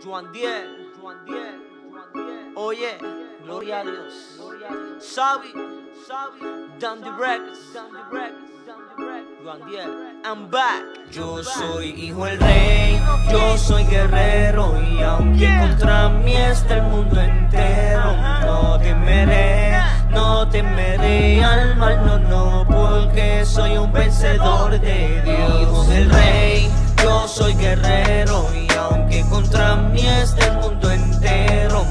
Juandiel, oye, gloria a Dios. Sabi, Dandy Records, Juandiel, I'm back. Yo soy hijo del rey, yo soy guerrero, y aunque contra mí está el mundo entero, no temeré al mal, no, porque soy un vencedor de Dios. Hijo del rey, yo soy guerrero, y aunque contra mí está el mundo entero,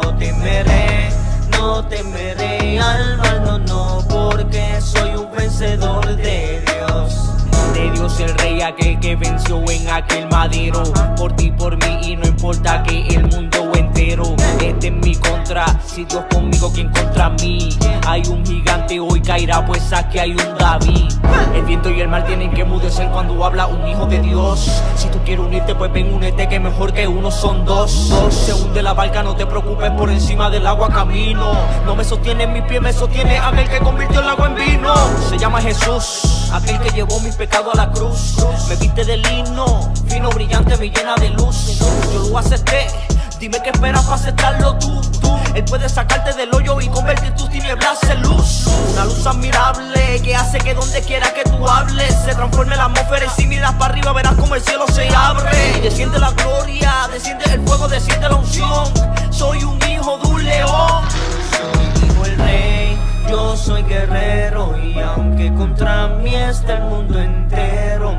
no temeré al mal, no, porque soy un vencedor de Dios. De Dios el rey, aquel que venció en aquel madero, por ti, por mí, y no importa que el mundo entero esté en mi contra. Si Dios conmigo, ¿quién contra mí? Hay un gigante, hoy caerá, pues aquí hay un David. El viento y el mar tienen que mudecer cuando habla un hijo de Dios. Si tú quieres unirte, pues ven, únete, que mejor que uno son dos. Se hunde la barca, no te preocupes, por encima del agua camino. No me sostiene en mis pies, me sostiene aquel que convirtió el agua en vino. Se llama Jesús, aquel que llevó mis pecados a la cruz. Me viste de lino, fino, brillante, me llena de luz. Yo lo acepté, dime qué esperas para aceptarlo tú. Él puede sacarte del hoyo y convertir tus tinieblas en luz. Una luz admirable que hace que donde quiera que tú hables se transforme la atmósfera, y si miras para arriba verás como el cielo se abre. Y desciende la gloria, desciende el fuego, desciende la unción. Soy un hijo de un león. Soy hijo del rey, yo soy guerrero, y aunque contra mí está el mundo entero,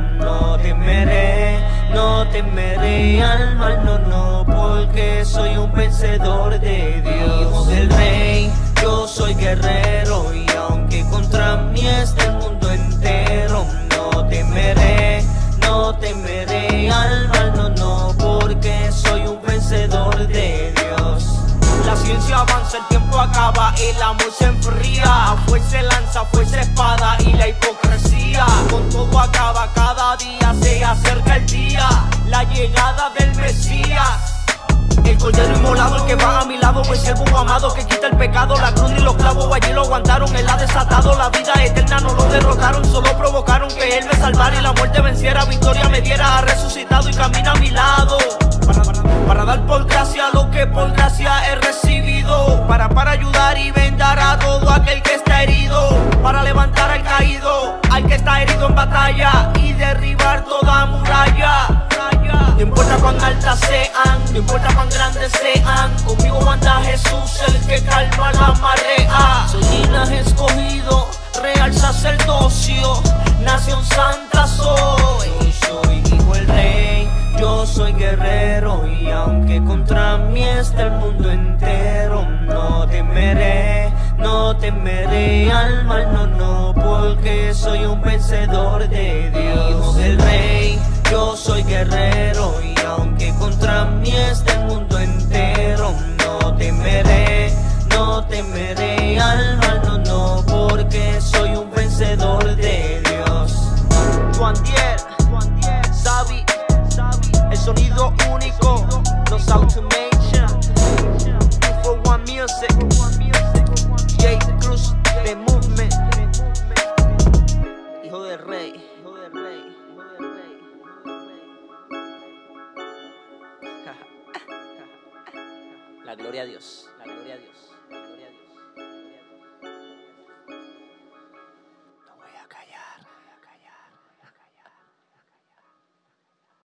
no temeré al mal, no, porque soy un vencedor de Dios. Hijo del rey, yo soy guerrero, y aunque contra mí está el mundo entero, no temeré al mal, no, porque soy un vencedor de Dios. La ciencia avanza, el tiempo acaba, el amor se enfría. Fuerza lanza, fuerza espada, y la hipocresía con todo acaba. Cada día se acerca el día, la llegada del Mesías. El cordero inmolado, el que va a mi lado, pues siervo amado que quita el pecado. La cruz y los clavos allí lo aguantaron, él ha desatado. La vida eterna no lo derrotaron, solo provocaron que él me salvara y la muerte venciera. Victoria me diera, ha resucitado y camina a mi lado. Para dar por gracia lo que por gracia he recibido, para ayudar y vendar a todo aquel que está herido, para levantar al caído, al que está herido en batalla, y derribar toda muralla. No importa cuán altas sean, no importa cuán grandes sean, conmigo anda Jesús, el que calma la marea. Soy linaje escogido, real sacerdocio, nación santa soy. Soy hijo del rey, yo soy guerrero, y aunque contra mí está el mundo entero, no temeré al mal, no, porque soy un vencedor de Dios. Hijo del rey, yo soy guerrero, y aunque contra mí está el mundo entero, no temeré al mal, no, porque soy un vencedor de Dios. Juandiel, Sabi, el sonido único, los Automation, 241 Music, J Cruz, The Movement, hijo del rey. La gloria a Dios, la gloria a Dios.